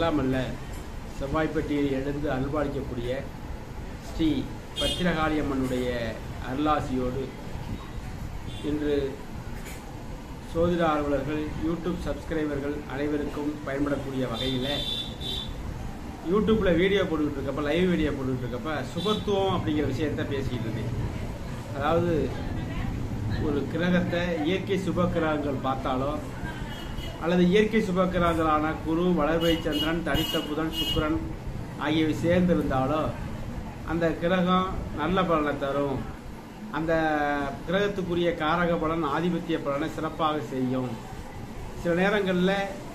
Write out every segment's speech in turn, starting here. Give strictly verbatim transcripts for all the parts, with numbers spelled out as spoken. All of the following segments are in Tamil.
எல்லாம் அல்ல செவ்வாய்ப்பட்டியில் எழுந்து அருள்பாலிக்கக்கூடிய ஸ்ரீ பத்திரகாளியம்மனுடைய அருளாசியோடு இன்று சோதிட ஆர்வலர்கள் யூடியூப் சப்ஸ்கிரைபர்கள் அனைவருக்கும் பயன்படக்கூடிய வகையில் யூடியூப்பில் வீடியோ போட்டுக்கிட்டு இருக்கப்ப லைவ் வீடியோ போட்டுக்கிட்டு இருக்கப்ப சுபத்துவம் அப்படிங்கிற விஷயத்த பேசிக்கிட்டு இருந்தேன். அதாவது ஒரு கிரகத்தை இயற்கை சுப கிரகங்கள் பார்த்தாலோ அல்லது இயற்கை சுப கிரகங்களான குரு, வளர்பிறை சந்திரன், தனித்த புதன், சுக்கிரன் ஆகியவை சேர்ந்திருந்தாலோ அந்த கிரகம் நல்ல பலனை தரும். அந்த கிரகத்துக்குரிய காரக பலன் ஆதிபத்திய பலனை சிறப்பாக செய்யும். சில நேரங்களில்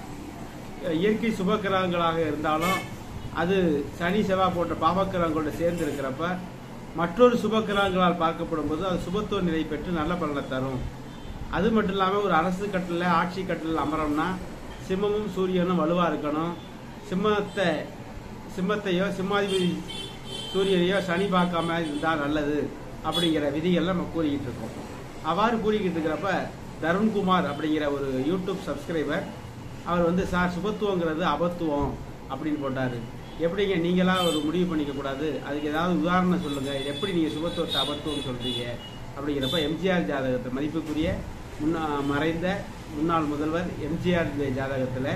இயற்கை சுப கிரகங்களாக இருந்தாலும் அது சனி செவ்வாய் போன்ற பாவக்கிரகங்களோட சேர்ந்து இருக்கிறப்ப மற்றொரு சுப கிரகங்களால் பார்க்கப்படும் போது அது சுபத்துவ நிலை பெற்று நல்ல பலனை தரும். அது மட்டும் இல்லாமல் ஒரு அரசு கட்டில் ஆட்சி கட்டில் அமரம்னா சிம்மமும் சூரியனும் வலுவாக இருக்கணும். சிம்மத்தை சிம்மத்தையோ சிம்மாதிபதி சூரியனையோ சனி பார்க்காம இருந்தால் நல்லது அப்படிங்கிற விதிகள் நம்ம கூறிக்கிட்டு இருக்கோம். அவ்வாறு கூறிக்கிட்டு இருக்கிறப்ப தருண்குமார் அப்படிங்கிற ஒரு யூடியூப் சப்ஸ்கிரைபர் அவர் வந்து சார் சுபத்துவங்கிறது அபத்துவம் அப்படின்னு போட்டார். எப்படிங்க நீங்களா ஒரு முடிவு பண்ணிக்க கூடாது, அதுக்கு ஏதாவது உதாரணம் சொல்லுங்க, எப்படி நீங்க சுபத்துவத்தை அபத்துவம் சொல்றீங்க அப்படிங்கிறப்ப எம் ஜி ஆர் ஜாதகத்தை மதிப்புக்குரிய முன்னா மறைந்த முன்னாள் முதல்வர் எம் ஜி ஆர் ஜாதகத்தில்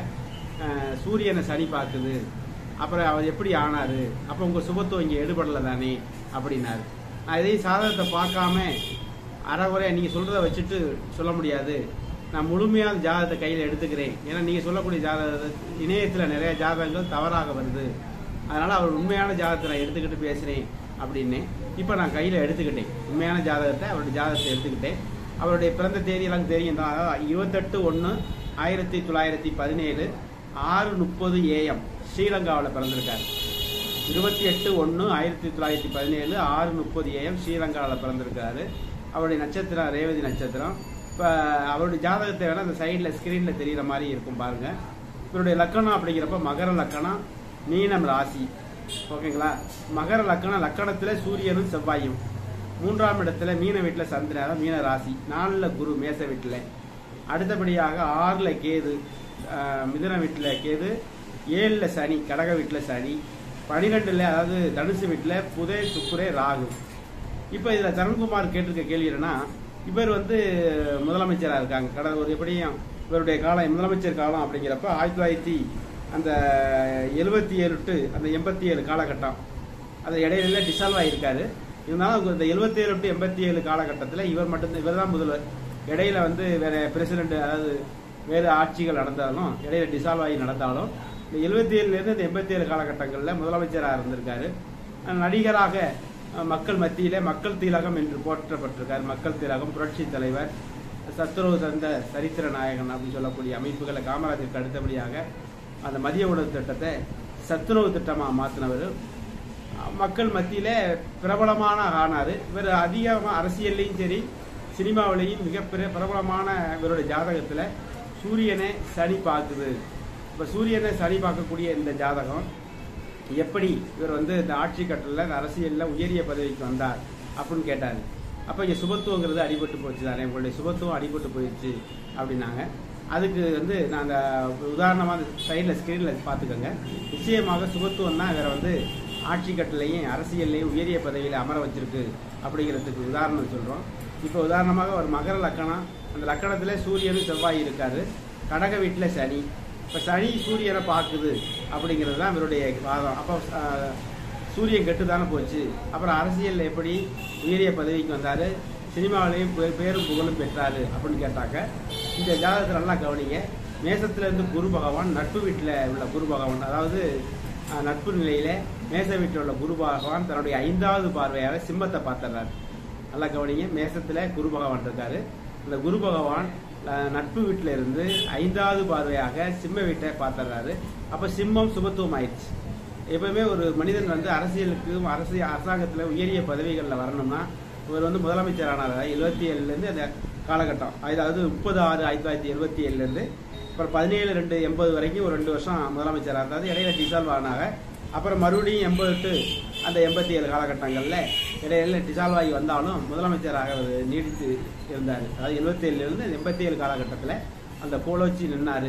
சூரியனை சனி பார்க்குது, அப்புறம் அவர் எப்படி ஆனாரு, அப்போ உங்க சுபத்துவம் இங்கே எடுபடலை தானே அப்படின்னாரு. நான் இதையும் சாதகத்தை பார்க்காம அறகுறையா நீங்க சொல்றதை வச்சுட்டு சொல்ல முடியாது, நான் முழுமையான ஜாதகத்தை கையில் எடுத்துக்கிறேன். ஏன்னா நீங்க சொல்லக்கூடிய ஜாதக இணையத்தில் நிறைய ஜாதகங்கள் தவறாக வருது, அதனால அவர் உண்மையான ஜாதகத்தை நான் எடுத்துக்கிட்டு பேசுறேன் அப்படின்னு இப்போ நான் கையில் எடுத்துக்கிட்டேன். உண்மையான ஜாதகத்தை அவருடைய ஜாதகத்தை எடுத்துக்கிட்டேன். அவருடைய பிறந்த தேதி எல்லாம் தெரியும் தான். அதாவது இருபத்தெட்டு ஒன்று ஆயிரத்தி தொள்ளாயிரத்தி பதினேழு ஆறு முப்பது ஏஎம் ஸ்ரீலங்காவில் பிறந்திருக்காரு. இருபத்தி எட்டு ஒன்று ஆயிரத்தி தொள்ளாயிரத்தி பதினேழு ஆறு முப்பது ஏஎம் ஸ்ரீலங்காவில் பிறந்திருக்காரு. அவருடைய நட்சத்திரம் ரேவதி நட்சத்திரம். இப்போ அவருடைய ஜாதகத்தை வேணால் அந்த சைடில் ஸ்கிரீனில் தெரிகிற மாதிரி இருக்கும் பாருங்க. இவருடைய லக்கணம் அப்படிங்கிறப்ப மகர லக்கணம், மீனம் ராசி. ஓகேங்களா? மகர லக்கணம், லக்கணத்தில் சூரியனும் செவ்வாயும், மூன்றாம் இடத்துல மீன வீட்டில் சந்திரன், மீன ராசி, நாலில் குரு மேச வீட்டில், அடுத்தபடியாக ஆறில் கேது மிதுன வீட்டில் கேது, ஏழில் சனி கடக வீட்டில் சனி, பனிரெண்டுல அதாவது தனுசு வீட்டில் புதே சுக்குரே ராகு. இப்போ இதில் தருண்குமார் கேட்டிருக்க கேள்வி என்னன்னா, இவர் வந்து முதலமைச்சராக இருக்காங்க கடந்த ஒரு எப்படியும் இவருடைய காலம் முதலமைச்சர் காலம் அப்படிங்கிறப்ப ஆயிரத்தி தொள்ளாயிரத்தி அந்த எழுபத்தி ஏழு டு அந்த எண்பத்தி ஏழு காலகட்டம், அது இடையில டிசால்வ் ஆகியிருக்காரு. இருந்தாலும் இந்த எழுபத்தி ஏழு டு எண்பத்தி ஏழு காலகட்டத்தில் இவர் மட்டும் இவர் தான் முதல்வர். இடையில வந்து வேற பிரசிடென்ட் அதாவது வேறு ஆட்சிகள் நடந்தாலும் இடையில டிசால்வ் ஆகி நடந்தாலும் இந்த எழுபத்தி ஏழுலேருந்து இந்த எண்பத்தி ஏழு காலகட்டங்களில் முதலமைச்சராக இருந்திருக்காரு. நடிகராக மக்கள் மத்தியிலே மக்கள் திலகம் என்று போற்றப்பட்டிருக்காரு. மக்கள் திலகம், புரட்சி தலைவர், சத்துருவு தந்த சரித்திர நாயகன் அப்படின்னு சொல்லக்கூடிய அமைப்புகளை காமராஜருக்கு அடுத்தபடியாக அந்த மதிய உணவு திட்டத்தை சத்துணவு திட்டமாக மாற்றினவர். மக்கள் மத்தியில பிரபலமான ஆனார். இவர் அதிகமாக அரசியல்லையும் சரி சினிமாவிலையும் மிகப்பெரிய பிரபலமான இவருடைய ஜாதகத்தில் சூரியனை சனி பார்க்குது. இப்போ சூரியனை சனி பார்க்கக்கூடிய இந்த ஜாதகம் எப்படி இவர் வந்து இந்த ஆட்சி கட்டலில் இந்த அரசியலில் உயரிய பதவிக்கு வந்தார் அப்படின்னு கேட்டார். அப்போ இங்கே சுபத்துவங்கிறது அடிபட்டு போச்சு தானே, உங்களுடைய சுபத்துவம் அடிபட்டு போயிடுச்சு அப்படின்னாங்க. அதுக்கு வந்து நான் அந்த உதாரணமாக சைடில் ஸ்க்ரீனில் பார்த்துக்கோங்க. நிச்சயமாக சுபத்துவம் தான் இவரை வந்து ஆட்சி கட்டலையும் அரசியல்லையும் உயரிய பதவியில் அமர வச்சிருக்கு அப்படிங்கிறதுக்கு உதாரணம் சொல்கிறோம். இப்போ உதாரணமாக ஒரு மகர லக்கணம், அந்த லக்கணத்தில் சூரியனும் செவ்வாய் இருக்காரு, கடக வீட்டில் சனி. இப்போ சனி சூரியனை பார்க்குது அப்படிங்கிறது தான் இவருடைய வாதம். அப்போ சூரியன் கெட்டு தானே போச்சு, அப்புறம் அரசியலில் எப்படி உயரிய பதவிக்கு வந்தார், சினிமாவிலையும் பேரும் புகழும் பெற்றாரு அப்படின்னு கேட்டாக்க இந்த ஜாதகத்தில் நல்லா கவனிங்க. மேசத்திலிருந்து குரு பகவான் நட்பு வீட்டில் உள்ள குரு பகவான், அதாவது நட்பு நிலையில மேச வீட்டில் உள்ள குரு பகவான் தன்னுடைய ஐந்தாவது பார்வையாக சிம்மத்தை பார்த்துறாரு. நல்லா கவனிங்க. மேசத்தில் குரு பகவான் இருக்காரு. அந்த குரு பகவான் நட்பு வீட்டில இருந்து ஐந்தாவது பார்வையாக சிம்ம வீட்டை பார்த்துறாரு. அப்போ சிம்மம் சுபத்துவம் ஆயிடுச்சு. எப்பவுமே ஒரு மனிதன் வந்து அரசியலுக்கு அரசியல் அரசாங்கத்தில் உயரிய பதவிகளில் வரணும்னா இவர் வந்து முதலமைச்சர் ஆனார். எழுபத்தி ஏழுலேருந்து அந்த காலகட்டம், அதாவது முப்பது ஆறு ஆயிரத்தி தொள்ளாயிரத்தி எழுபத்தி ஏழுலேருந்து அப்புறம் பதினேழு ரெண்டு எண்பது வரைக்கும் ஒரு ரெண்டு வருஷம் முதலமைச்சராக இருந்தார். இடையில டிசால்வ் ஆனாங்க. அப்புறம் மறுபடியும் எண்பது டு அந்த எண்பத்தி ஏழு காலகட்டங்களில் இடையில டிசால்வ் ஆகி வந்தாலும் முதலமைச்சராக நீடித்து இருந்தார். அதாவது எழுபத்தி ஏழுலேருந்து எண்பத்தி ஏழு காலகட்டத்தில் அந்த கோலோச்சி நின்னாரு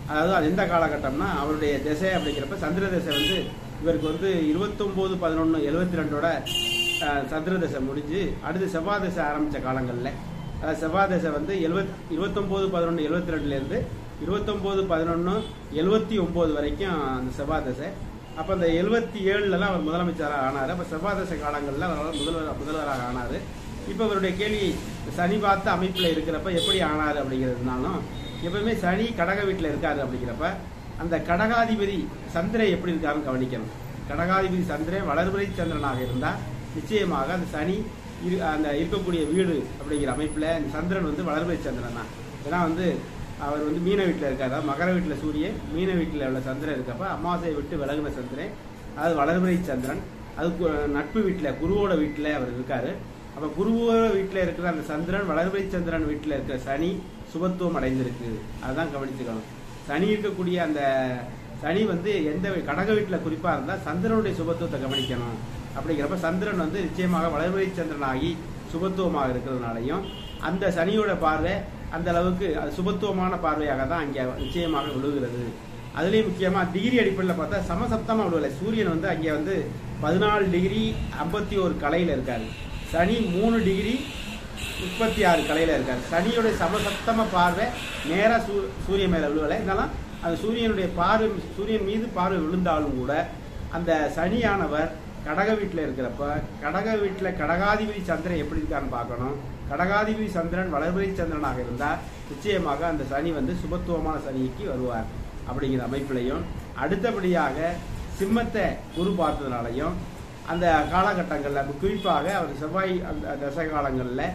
அதாவது அது எந்த காலகட்டம்னா அவருடைய திசை அப்படிங்கிறப்ப சந்திர திசை வந்து இவருக்கு வந்து இருபத்தொம்போது பதினொன்று எழுபத்தி ரெண்டோட சந்திர திசை முடிஞ்சு அடுத்து செவ்வாய் திசை ஆரம்பித்த காலங்களில் அதாவது செவ்வாய் திசை வந்து எழுபத் இருபத்தொம்போது பதினொன்று எழுபத்தி ரெண்டுலேருந்து இருபத்தொம்போது பதினொன்று எழுபத்தி ஒம்பது வரைக்கும் அந்த செவ்வாய் திசை. அப்போ அந்த எழுபத்தி ஏழுலலாம் அவர் முதலமைச்சராக ஆனார். அப்போ செவ்வாய் திசை காலங்களில் அவர் முதல்வர் முதல்வராக ஆனார். இப்போ அவருடைய கேள்வி சனி பார்த்த அமைப்பில் இருக்கிறப்ப எப்படி ஆனார் அப்படிங்கிறதுனாலும் எப்பவுமே சனி கடக வீட்டில் இருக்காரு அப்படிங்கிறப்ப அந்த கடகாதிபதி சந்திரன் எப்படி இருக்காருன்னு கவனிக்கணும். கடகாதிபதி சந்திரன் வளர்பிறை சந்திரனாக இருந்தால் நிச்சயமாக அந்த சனி இரு அந்த இருக்கக்கூடிய வீடு அப்படிங்கிற அமைப்பில் இந்த சந்திரன் வந்து வளர்பிறை சந்திரன் தான். ஏன்னா வந்து அவர் வந்து மீன வீட்டில் இருக்காரு, மகர வீட்டில் சூரியன், மீன வீட்டில் உள்ள சந்திரன் இருக்கப்ப அமாவாசையை விட்டு விலகின சந்திரன் அது வளர்பிறை சந்திரன். அது நட்பு வீட்டில் குருவோட வீட்டில் அவர் இருக்காரு. அப்போ குருவோட வீட்டில் இருக்கிற அந்த சந்திரன் வளர்பிறை சந்திரன் வீட்டில் இருக்கிற சனி சுபத்துவம் அடைந்திருக்கு. அதுதான் கவனிச்சுக்கணும். சனி இருக்கக்கூடிய அந்த சனி வந்து எந்த கடக வீட்டில் குறிப்பாக இருந்தால் சந்திரனுடைய சுபத்துவத்தை கவனிக்கணும். அப்படிங்கிறப்ப சந்திரன் வந்து நிச்சயமாக வளர்பிறை சந்திரனாகி சுபத்துவமாக இருக்கிறதுனாலையும் அந்த சனியோட பார்வை அந்த அளவுக்கு அது சுபத்துவமான பார்வையாக தான் அங்கே நிச்சயமாக விழுகிறது. அதுலேயும் முக்கியமாக டிகிரி அடிப்படையில் பார்த்தா சமசப்தமாக விழுவலை. சூரியன் வந்து அங்கே வந்து பதினாலு டிகிரி ஐம்பத்தி ஒரு கலையில் இருக்காரு. சனி மூணு டிகிரி முப்பத்தி ஆறு கலையில் இருக்காரு. சனியோடைய சமசப்தம பார்வை நேராக சூ சூரியன் மேலே விழுவலை. இருந்தாலும் அந்த சூரியனுடைய பார்வை சூரியன் மீது பார்வை விழுந்தாலும் கூட அந்த சனியானவர் கடக வீட்டில் இருக்கிறப்ப கடக வீட்டில் கடகாதிபதி சந்திரன் எப்படி இருக்கான்னு பார்க்கணும். கடகாதிபதி சந்திரன் வளர்பிறை சந்திரனாக இருந்தால் நிச்சயமாக அந்த சனி வந்து சுபத்துவமான சனிக்கு வருவார் அப்படிங்கிற அமைப்பிலையும் அடுத்தபடியாக சிம்மத்தை குரு பார்த்ததுனாலையும் அந்த காலகட்டங்களில் குறிப்பாக அவர் செவ்வாய் அந்த தசை காலங்களில்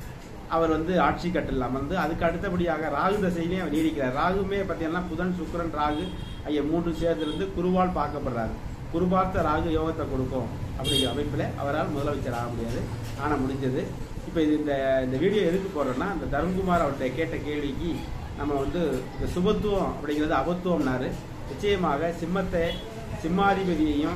அவர் வந்து ஆட்சி கட்டில் அமர்ந்து அதுக்கு அடுத்தபடியாக ராகு தசையிலே அவர் நீடிக்கிறார். ராகுமே பார்த்தீங்கன்னா புதன் சுக்கிரன் ராகு ஐயா மூன்று சேர்ந்திருந்து குருவால் பார்க்கப்படுறாரு. குரு பார்த்த ராகு யோகத்தை கொடுக்கும் அப்படிங்கிற அமைப்பில் அவரால் முதலமைச்சர் ஆக முடியாது, ஆனால் முடிஞ்சது. இப்போ இது இந்த இந்த வீடியோ எதுக்கு போடுறோன்னா இந்த தருண்குமார் அவர்கிட்ட கேட்ட கேள்விக்கு நம்ம வந்து இந்த சுபத்துவம் அப்படிங்கிறது அபத்துவம்னாரு. நிச்சயமாக சிம்மத்தை சிம்மாதிபதியையும்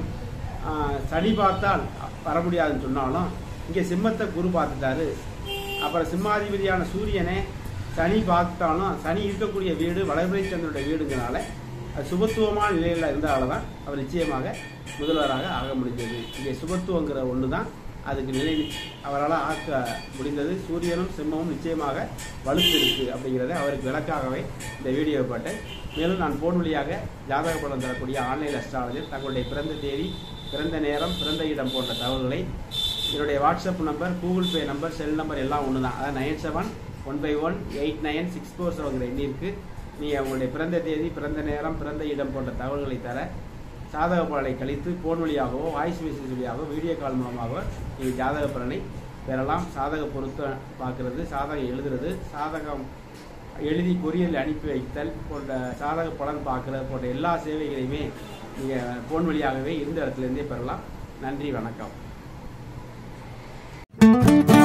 சனி பார்த்தால் வர முடியாதுன்னு சொன்னாலும் இங்கே சிம்மத்தை குரு பார்த்துட்டாரு. அப்புறம் சிம்மாதிபதியான சூரியனை சனி பார்த்தாலும் சனி இருக்கக்கூடிய வீடு வளர்பிறை சந்திரனுடைய வீடுங்கிறனால அது சுபத்துவமான நிலையில் இருந்ததால தான் அவர் நிச்சயமாக முதல்வராக ஆக முடிஞ்சது. இங்கே சுபத்துவங்கிற ஒன்று தான் அதுக்கு நிலை அவரால் ஆக்க முடிந்தது. சூரியனும் சிம்மமும் நிச்சயமாக வலுத்து இருக்கு அப்படிங்கிறத அவருக்கு விளக்காகவே இந்த வீடியோ போட்டேன். மேலும் நான் போன் வழியாக ஜாதக பலன் தரக்கூடிய ஆன்லைன் அஸ்ட்ராலஜர் தங்களுடைய பிறந்த தேதி, பிறந்த நேரம், பிறந்த இடம் போன்ற தகவல்களை என்னுடைய WhatsApp number, Google Pay number, cell number எல்லாம் ஒன்று தான். அதாவது nine seven one five one eight nine six four செவன்கிற எண்ணிற்கு நீங்கள் உங்களுடைய பிறந்த தேதி, பிறந்த நேரம், பிறந்த இடம் போன்ற தகவல்களை தர சாதக பலனை கழித்து போன் வழியாகவோ வாய்ஸ் மெசேஜ் வழியாகவோ வீடியோ கால் மூலமாகவோ நீங்கள் ஜாதக பலனை பெறலாம். சாதக பொருத்தம் பார்க்கறது, சாதகம் எழுதுறது, சாதகம் எழுதி கொரியரில் அனுப்பி வைத்தல் போன்ற சாதக பலன் பார்க்குறது போன்ற எல்லா சேவைகளையுமே நீங்கள் போன் வழியாகவே இருந்த இடத்துலேருந்தே பெறலாம். நன்றி, வணக்கம்.